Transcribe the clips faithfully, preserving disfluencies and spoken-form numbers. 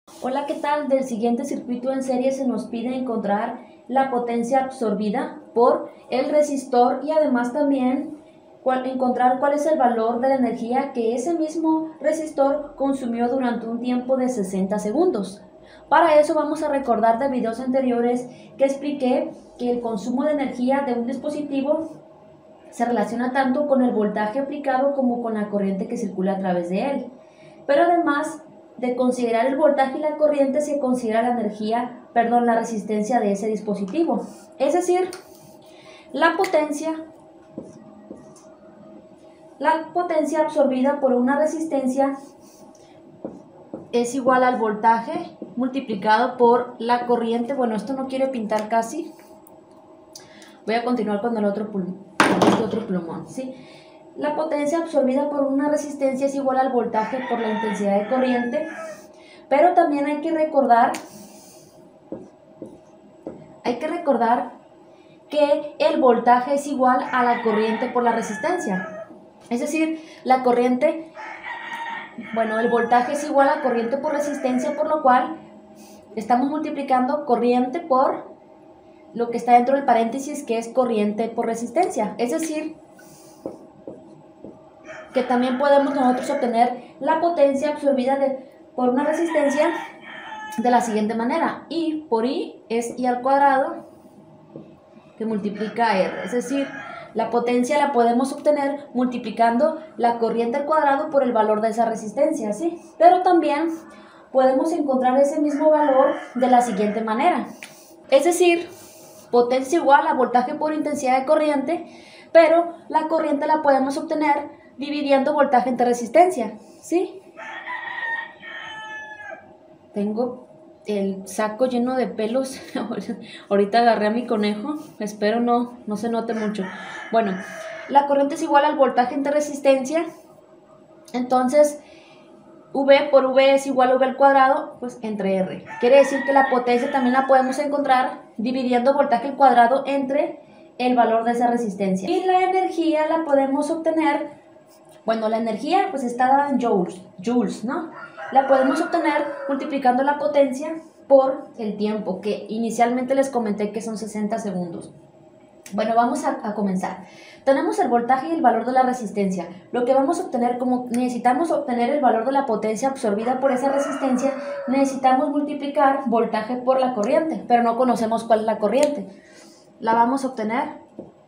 Hola, ¿qué tal? Del siguiente circuito en serie se nos pide encontrar la potencia absorbida por el resistor y además también cuál, encontrar cuál es el valor de la energía que ese mismo resistor consumió durante un tiempo de sesenta segundos. Para eso vamos a recordar de videos anteriores que expliqué que el consumo de energía de un dispositivo se relaciona tanto con el voltaje aplicado como con la corriente que circula a través de él. Pero además de considerar el voltaje y la corriente, se considera la energía, perdón, la resistencia de ese dispositivo. Es decir, la potencia, la potencia absorbida por una resistencia es igual al voltaje multiplicado por la corriente. Bueno, esto no quiere pintar casi. Voy a continuar con el otro pulmón, este otro plumón, ¿sí? La potencia absorbida por una resistencia es igual al voltaje por la intensidad de corriente, pero también hay que recordar, hay que recordar que el voltaje es igual a la corriente por la resistencia. Es decir, la corriente, bueno, el voltaje es igual a corriente por resistencia, por lo cual estamos multiplicando corriente por lo que está dentro del paréntesis, que es corriente por resistencia. Es decir, que también podemos nosotros obtener la potencia absorbida de, por una resistencia de la siguiente manera. I por I es I al cuadrado que multiplica R. Es decir, la potencia la podemos obtener multiplicando la corriente al cuadrado por el valor de esa resistencia, ¿sí? Pero también podemos encontrar ese mismo valor de la siguiente manera. Es decir, potencia igual a voltaje por intensidad de corriente, pero la corriente la podemos obtener dividiendo voltaje entre resistencia, ¿sí? Tengo el saco lleno de pelos. Ahorita agarré a mi conejo. Espero no, no se note mucho. Bueno, la corriente es igual al voltaje entre resistencia. Entonces, V por V es igual a V al cuadrado, pues entre R. Quiere decir que la potencia también la podemos encontrar dividiendo voltaje al cuadrado entre el valor de esa resistencia. Y la energía la podemos obtener, bueno, la energía pues está dada en joules, joules, ¿no? La podemos obtener multiplicando la potencia por el tiempo, que inicialmente les comenté que son sesenta segundos. Bueno, vamos a, a comenzar. Tenemos el voltaje y el valor de la resistencia. Lo que vamos a obtener, como necesitamos obtener el valor de la potencia absorbida por esa resistencia, necesitamos multiplicar voltaje por la corriente, pero no conocemos cuál es la corriente. La vamos a obtener.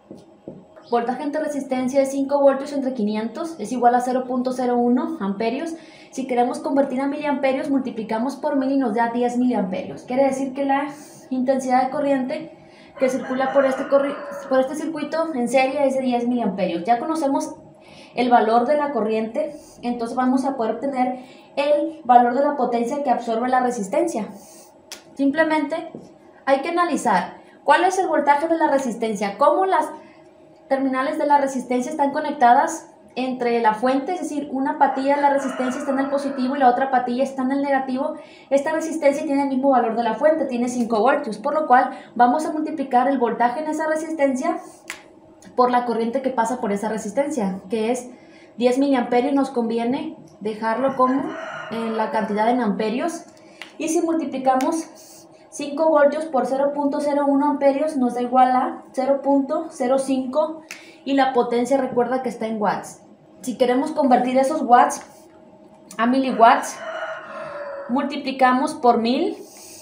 Voltaje entre resistencia es cinco voltios entre quinientos, es igual a cero punto cero uno amperios. Si queremos convertir a miliamperios, multiplicamos por mil y nos da diez miliamperios. Quiere decir que la intensidad de corriente que circula por este, por este circuito en serie es de diez miliamperios. Ya conocemos el valor de la corriente, entonces vamos a poder obtener el valor de la potencia que absorbe la resistencia. Simplemente hay que analizar cuál es el voltaje de la resistencia, cómo las terminales de la resistencia están conectadas entre la fuente, es decir, una patilla de la resistencia está en el positivo y la otra patilla está en el negativo. Esta resistencia tiene el mismo valor de la fuente, tiene cinco voltios, por lo cual vamos a multiplicar el voltaje en esa resistencia por la corriente que pasa por esa resistencia, que es diez miliamperios. Nos conviene dejarlo como en la cantidad en amperios, y si multiplicamos cinco voltios por cero punto cero uno amperios nos da igual a cero punto cero cinco, y la potencia, recuerda que está en watts. Si queremos convertir esos watts a miliwatts, multiplicamos por mil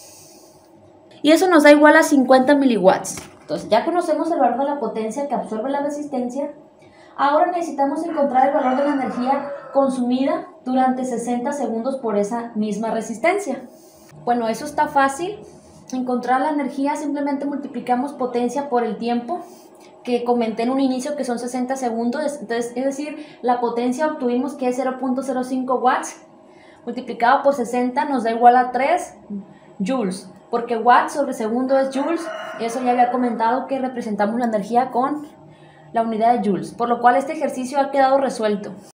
y eso nos da igual a cincuenta miliwatts. Entonces ya conocemos el valor de la potencia que absorbe la resistencia. Ahora necesitamos encontrar el valor de la energía consumida durante sesenta segundos por esa misma resistencia. Bueno, eso está fácil. Encontrar la energía, simplemente multiplicamos potencia por el tiempo que comenté en un inicio, que son sesenta segundos. Entonces, es decir, la potencia obtuvimos que es cero punto cero cinco watts, multiplicado por sesenta nos da igual a tres joules, porque watts sobre segundo es joules. Eso ya había comentado, que representamos la energía con la unidad de joules, por lo cual este ejercicio ha quedado resuelto.